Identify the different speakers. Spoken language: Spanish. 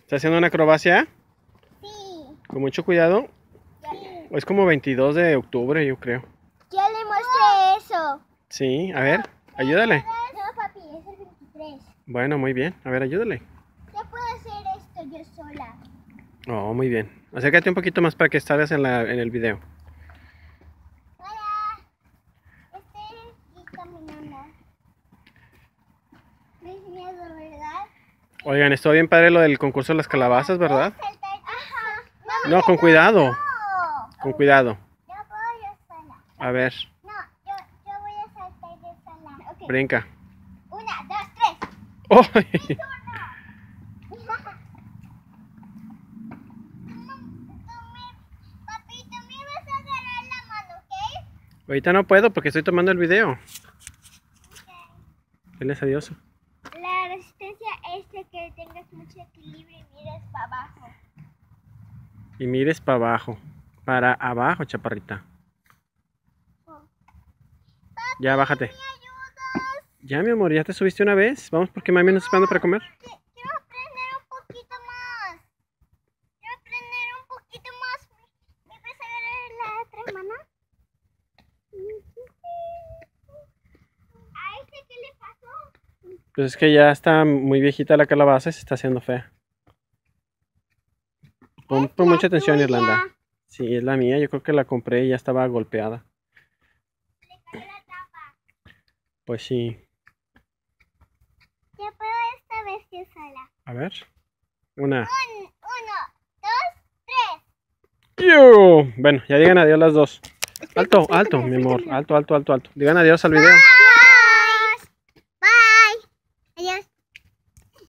Speaker 1: ¿Está haciendo una acrobacia?
Speaker 2: Sí.
Speaker 1: Con mucho cuidado.
Speaker 2: Sí.
Speaker 1: Es como 22 de octubre, yo creo.
Speaker 2: Ya le mostré eso.
Speaker 1: Sí, a ver, ayúdale.
Speaker 2: No, papi, es el 23.
Speaker 1: Bueno, muy bien. A ver, ayúdale.
Speaker 2: Ya puedo hacer esto yo sola.
Speaker 1: Oh, muy bien. Acércate un poquito más para que estés en el video.
Speaker 2: Hola. Estoy aquí caminando. Me es miedo, ¿verdad?
Speaker 1: Oigan, estuvo bien padre lo del concurso de las calabazas, ¿verdad?
Speaker 2: Ajá.
Speaker 1: No, con cuidado.
Speaker 2: No.
Speaker 1: Con cuidado.
Speaker 2: Yo puedo yo sola.
Speaker 1: A ver,
Speaker 2: No, yo voy a saltar yo sola. Ok.
Speaker 1: brinca.
Speaker 2: 1, 2, 3.
Speaker 1: ¡Oh!
Speaker 2: Papi, tú me vas a agarrar la mano, ¿ok?
Speaker 1: Ahorita no puedo porque estoy tomando el video. Diles adiós.
Speaker 2: La resistencia es de que tengas mucho equilibrio y mires para abajo.
Speaker 1: Y mires para abajo. Para abajo, chaparrita. Ya, bájate.
Speaker 2: ¿Me ayudas?
Speaker 1: Ya, mi amor, ¿ya te subiste una vez? Vamos porque mami nos está esperando para comer.
Speaker 2: Quiero aprender un poquito más. Quiero aprender un poquito más. ¿Me puedes agarrar la otra mano? ¿A este qué le pasó?
Speaker 1: Pues es que ya está muy viejita la calabaza y se está haciendo fea. Pon mucha atención, Irlanda. Sí, es la mía. Yo creo que la compré y ya estaba golpeada.
Speaker 2: Le cayó la tapa.
Speaker 1: Pues sí.
Speaker 2: Ya puedo esta vez yo sola.
Speaker 1: A ver. Una.
Speaker 2: 1, 2, 3.
Speaker 1: ¡Yu! Bueno, ya digan adiós las dos. Alto, alto, mi amor. Alto, alto, alto, alto. Digan adiós al video.